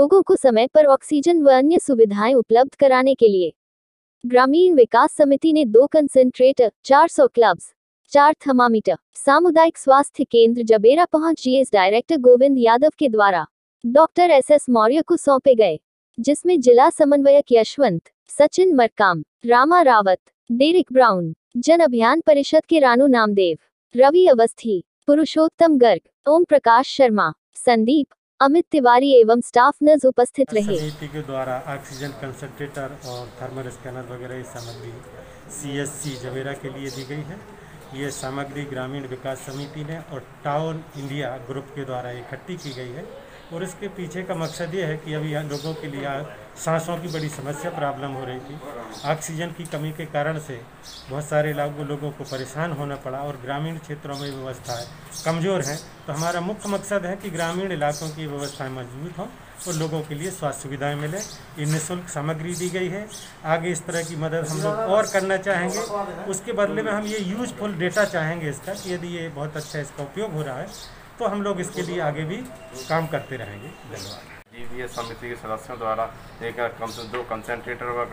लोगों को समय पर ऑक्सीजन व अन्य सुविधाएं उपलब्ध कराने के लिए ग्रामीण विकास समिति ने 2 कंसंट्रेटर, 400 ग्लव्स, 4 थर्मामीटर सामुदायिक स्वास्थ्य केंद्र जबेरा पहुंच जीएस डायरेक्टर गोविंद यादव के द्वारा डॉक्टर एसएस मौर्य को सौंपे गए, जिसमें जिला समन्वयक यशवंत, सचिन मरकाम, रामा रावत, डेरिक ब्राउन, जन अभियान परिषद के रानू नामदेव, रवि अवस्थी, पुरुषोत्तम गर्ग, ओम प्रकाश शर्मा, संदीप, अमित तिवारी एवं स्टाफ नर्स उपस्थित रहे। समिति के द्वारा ऑक्सीजन कंसंट्रेटर और थर्मल स्कैनर वगैरह की सामग्री सीएससी जवेरा के लिए दी गई है। ये सामग्री ग्रामीण विकास समिति ने और टाउन इंडिया ग्रुप के द्वारा इकट्ठी की गई है और इसके पीछे का मकसद ये है कि अभी लोगों के लिए सांसों की बड़ी समस्या प्रॉब्लम हो रही थी। ऑक्सीजन की कमी के कारण से बहुत सारे लोगों को परेशान होना पड़ा और ग्रामीण क्षेत्रों में व्यवस्थाएं कमज़ोर हैं। तो हमारा मुख्य मकसद है कि ग्रामीण इलाकों की व्यवस्थाएं मजबूत हों और लोगों के लिए स्वास्थ्य सुविधाएं मिलें। ये निःशुल्क सामग्री दी गई है। आगे इस तरह की मदद हम लोग और करना चाहेंगे। उसके बदले में हम ये यूजफुल डेटा चाहेंगे इसका कि यदि ये बहुत अच्छा इसका उपयोग हो रहा है तो हम लोग इसके लिए आगे भी काम करते रहेंगे। धन्यवाद। जीवीए समिति के सदस्यों द्वारा एक 2 कंसंट्रेटर व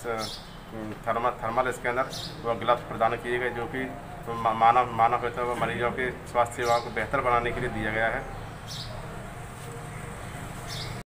थर्मल स्कैनर व ग्लव्स प्रदान किए गए, जो कि मानव हितों व मरीजों के स्वास्थ्य सेवाओं को बेहतर बनाने के लिए दिया गया है।